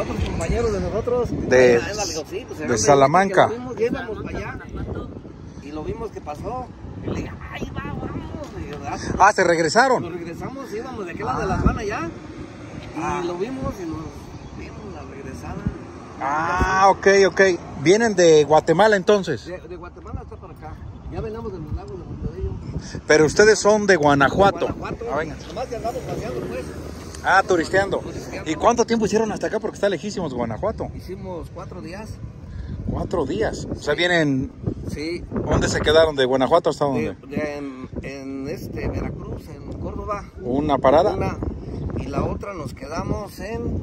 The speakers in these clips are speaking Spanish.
otros compañeros de nosotros. De Salamanca. Íbamos para allá y lo vimos que pasó. Y le dije, ahí va, vamos. Ah, ¿se regresaron? Nos regresamos, íbamos de aquel lado de La Habana ya. Y lo vimos y nos vimos la regresada. Ah, ok. ¿Vienen de Guatemala entonces? De Guatemala hasta para acá. Ya venimos de los lagos de Montevideo. Pero ustedes son de Guanajuato. Ah, venga. Nomás que andamos paseando, pues. Ah, turisteando. ¿Y cuánto tiempo hicieron hasta acá? Porque está lejísimos Guanajuato. Hicimos 4 días. 4 días. O sea, vienen... Sí. ¿Dónde se quedaron? ¿De Guanajuato hasta dónde? En Veracruz, en Córdoba. ¿Una parada? Una. Y la otra nos quedamos en...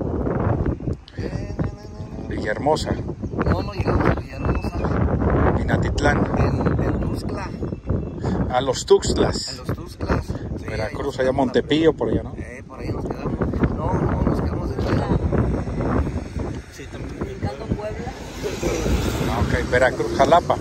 Villahermosa. No llegamos a Villahermosa. Minatitlán. En Tuxtla. A los Tuxtlas. A los Tuxtlas. Sí, Veracruz, allá Montepío, por allá, ¿no? Por ahí nos quedamos. No, nos quedamos en Puebla. Sí, también. Brincando Puebla. Ah, ok, Veracruz, Jalapa.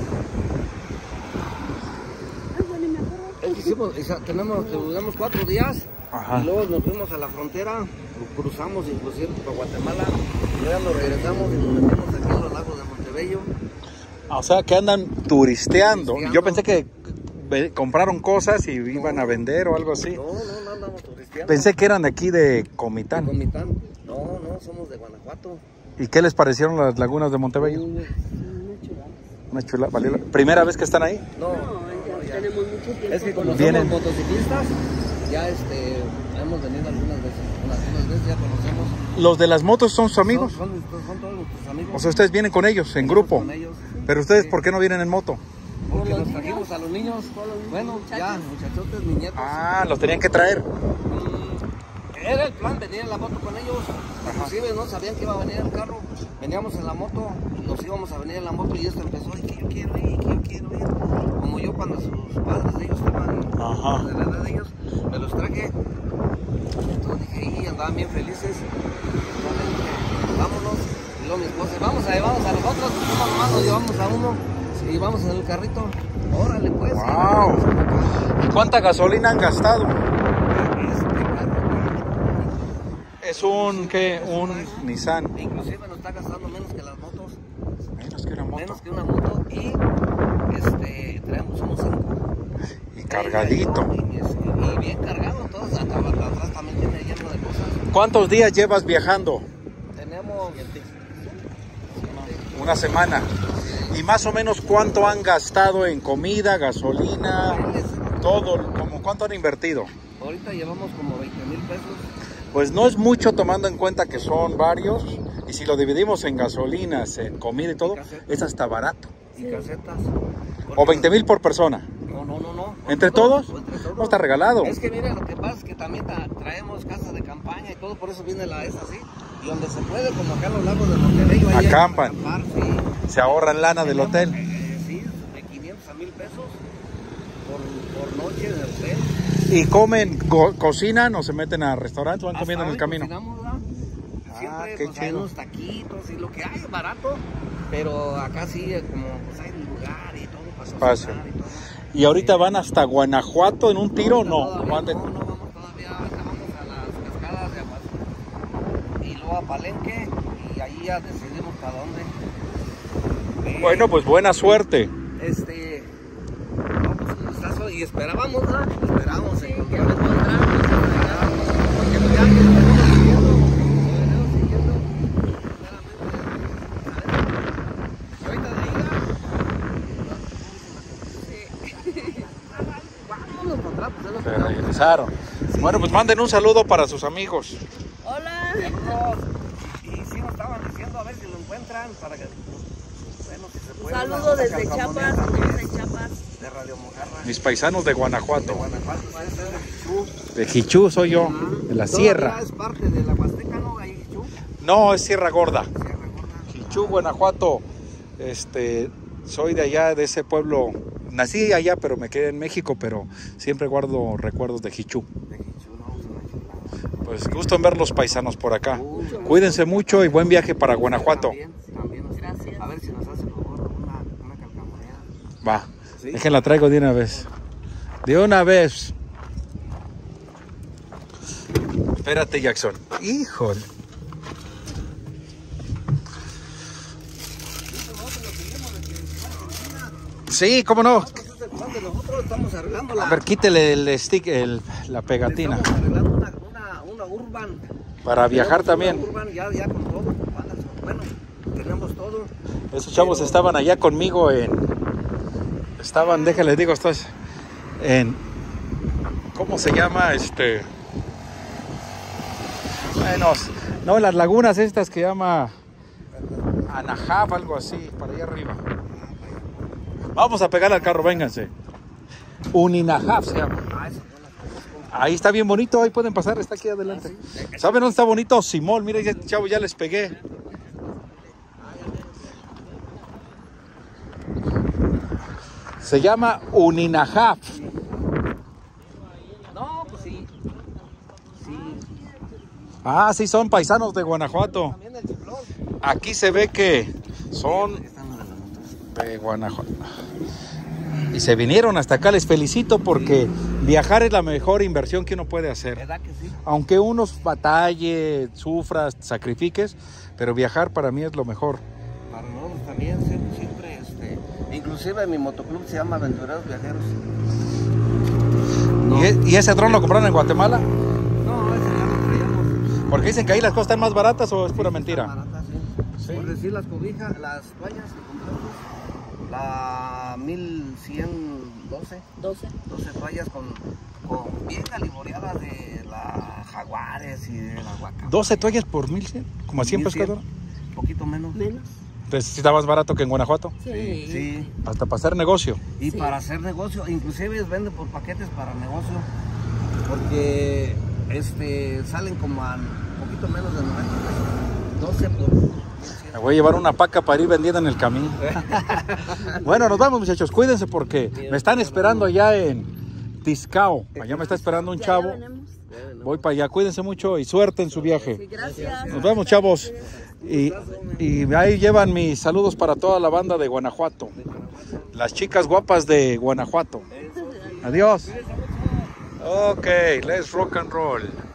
Tenemos 4 días. Ajá. Y luego nos fuimos a la frontera, cruzamos inclusive para Guatemala, y luego nos regresamos y nos metimos aquí en los lagos de Montebello. O sea, que andan turisteando. Yo pensé que compraron cosas y iban a vender o algo así. No andamos turisteando. Pensé que eran de aquí de Comitán. ¿De Comitán? No, somos de Guanajuato. ¿Y qué les parecieron las lagunas de Montebello? Una chula. ¿Primera vez que están ahí? No, ya tenemos mucho tiempo. Es que como Vienen. somos motociclistas, ya hemos venido algunas veces ya conocemos. ¿Los de las motos son sus amigos? Son todos nuestros amigos. O sea, ustedes vienen con ellos, en grupo. Con ellos. Pero ustedes, Sí. ¿por qué no vienen en moto? Porque nos trajimos a los niños. Bueno, ya, muchachotes, mis nietos. Ah, los tenían que traer. Era el plan, venir en la moto con ellos. Inclusive no sabían que iba a venir el carro. Veníamos en la moto, nos íbamos a venir en la moto y esto empezó, y que yo quiero ir. Como yo cuando sus padres de ellos estaban de la edad de ellos, me los traje. Entonces dije, y andaban bien felices. Entonces dije, vámonos. Y luego mi esposa, vamos a los otros, nomás nos llevamos a uno y vamos en el carrito. Órale pues. Wow. ¿Y cuánta gasolina han gastado? Es un Nissan. Inclusive nos está gastando menos que las motos. Menos que una moto. Menos que una moto y somos 5. Y cargadito. Y bien cargado, todos atrás también tiene lleno de cosas. ¿Cuántos días llevas viajando? Tenemos Una semana. ¿Y más o menos cuánto han gastado en comida, gasolina, todo? ¿Cuánto han invertido? Ahorita llevamos como 20,000 pesos. Pues no es mucho tomando en cuenta que son varios. Y si lo dividimos en gasolinas, en comida y todo, es hasta barato. Y casetas. ¿O 20,000 por persona? No. ¿Entre todos? No, está regalado. Es que mira, lo que pasa es que también traemos casas de campaña y todo, por eso viene esa así. Y donde se puede, como acá en los lagos de Monterrey. Acampan. Sí. Se ahorran lana del hotel. Sí, de 500 a 1,000 pesos por noche de hotel. ¿Y comen, cocinan o se meten a restaurantes o van comiendo en el camino? Siempre qué pues, hay chido. unos taquitos y lo que hay es barato, pero acá sí como pues hay lugar y todo para Espacio. cocinar y todo. ¿Y ahorita van hasta Guanajuato en un tiro o no? No, vamos todavía, vamos a las cascadas de Aguas y luego a Palenque y ahí ya decidimos para dónde. Bueno, pues buena suerte. No, pues un gustazo y esperábamos encontrar porque pues ya venimos siguiendo. Ahorita de ahí Se regresaron. Bueno, pues manden un saludo para sus amigos. Hola. y sí nos estaban diciendo a ver si lo encuentran para que bueno, si se puede. Saludos desde Chiapas, de Radio Mojarra. Mis paisanos de Guanajuato. Guanajuato, es de Jichú. De Jichú soy yo, de la sierra. Es parte de la Huasteca, ¿no? Ahí Jichú. No, es Sierra Gorda. Sierra Gorda. Jichú, Guanajuato. Soy de allá, de ese pueblo. Nací allá, pero me quedé en México, pero siempre guardo recuerdos de Jichú. De Jichú, no, es una chulada. Pues gusto en ver los paisanos por acá. Cuídense mucho y buen viaje para Guanajuato. También, Gracias. a ver si nos hace favor una calcamoneda. Va, ¿Sí? déjenla traigo de una vez. De una vez. Espérate, Jackson. Híjole. Sí, cómo no. Este es el plan de nosotros, estamos arreglando A ver, quítele el stick, la pegatina. Estamos arreglando una urban. Para viajar Tenemos también. una urban ya con todo. Bueno, tenemos todo. Esos chavos estaban allá conmigo déjenles digo, estos en, ¿cómo se llama? Bueno, no, las lagunas estas que llama Anahaf, algo así, para allá arriba. Vamos a pegarle al carro, vénganse. Uninahaf se llama. Ahí está bien bonito, ahí pueden pasar, está aquí adelante. ¿Saben dónde está bonito? Simón, mira, chavo, ya les pegué. Se llama Uninahaf. No, pues sí. Sí. Ah, sí, son paisanos de Guanajuato. También el ciclón. Aquí se ve que son de Guanajuato. Y se vinieron hasta acá, les felicito porque viajar es la mejor inversión que uno puede hacer. ¿Verdad que sí? Aunque uno batalle, sufras, sacrifiques, pero viajar para mí es lo mejor. Para nosotros también siempre, inclusive mi motoclub se llama Aventureros Viajeros. No. ¿Y ese dron lo compraron en Guatemala? No, ese ya lo traíamos. Porque dicen que ahí las cosas están más baratas o es pura mentira. Baratas, sí. Sí. Por decir las cobijas, las toallas que compramos, la 1112, 12. 12 toallas con bien caliboreadas de las Jaguares y de las Guacamayas. 12 toallas por 1100, como a 100 pesos cada una. Un poquito menos. Menos. Entonces, ¿sí está más barato que en Guanajuato? Sí. Sí. Hasta para hacer negocio. Y Sí. para hacer negocio, inclusive venden por paquetes para negocio, porque salen como a un poquito menos de 90 pesos. 12 por 1100. Me voy a llevar una paca para ir vendiendo en el camino. Bueno, nos vamos, muchachos. Cuídense porque me están esperando allá en Tizcao. Allá me está esperando un Ya chavo. venimos. Voy para allá. Cuídense mucho y suerte en su Sí, viaje. gracias. Nos vemos, chavos. Y ahí llevan mis saludos para toda la banda de Guanajuato. Las chicas guapas de Guanajuato. Adiós. Ok, let's rock and roll.